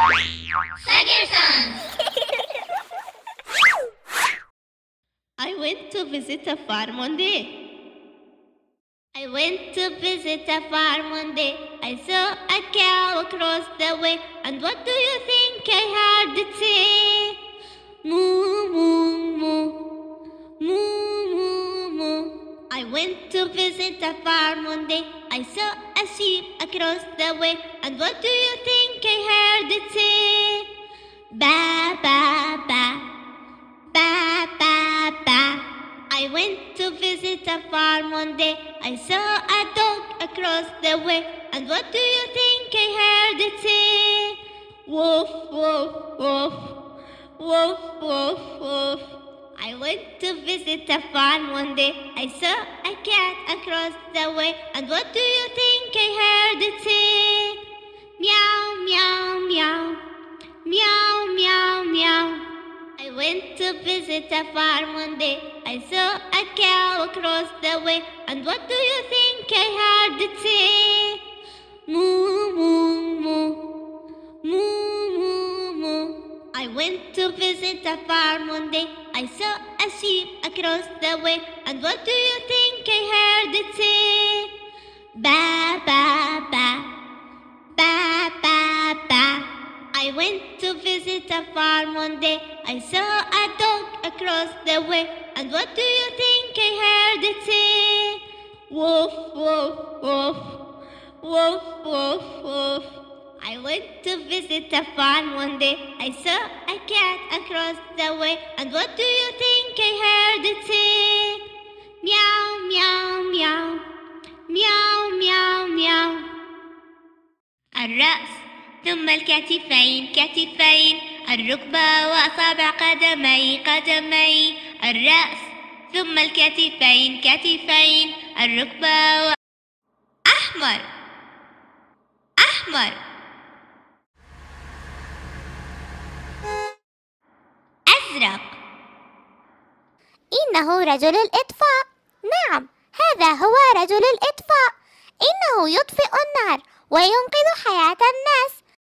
I went to visit a farm one day. I went to visit a farm one day. I saw a cow across the way, and what do you think I heard it say? Moo, moo, moo, moo, moo, moo. I went to visit a farm one day. I saw a sheep across the way, and what do you think I heard it say? Ba, ba, ba, ba, ba, ba. I went to visit a farm one day. I saw a dog across the way, and what do you think I heard it say? Woof, woof, woof, woof, woof, woof. I went to visit a farm one day. I saw a cat across the way, and what do you think I heard it say? Meow, meow, meow, meow, meow, meow. I went to visit a farm one day. I saw a cow across the way, and what do you think I heard it say? Moo, moo, moo, moo, moo, moo. I went to visit a farm one day. I saw a sheep across the way, and what do you think I heard it say? Ba, ba, ba, ba, ba, ba. I went to visit a farm one day. I saw a dog across the way, and what do you think I heard it say? Woof, woof, woof, woof, woof, woof. I went to visit a farm one day. I saw a cat across the way, and what do you think I heard it say? Meow, meow, meow, meow, meow, meow. الرأس ثم الكتفين كتفين، الركبة وأصابع قدمي الرأس ثم الكتفين كتفين، الركبة أحمر أحمر. أزرق. إنه رجل الإطفاء. نعم، هذا هو رجل الإطفاء. إنه يطفئ النار وينقذ حياة الناس.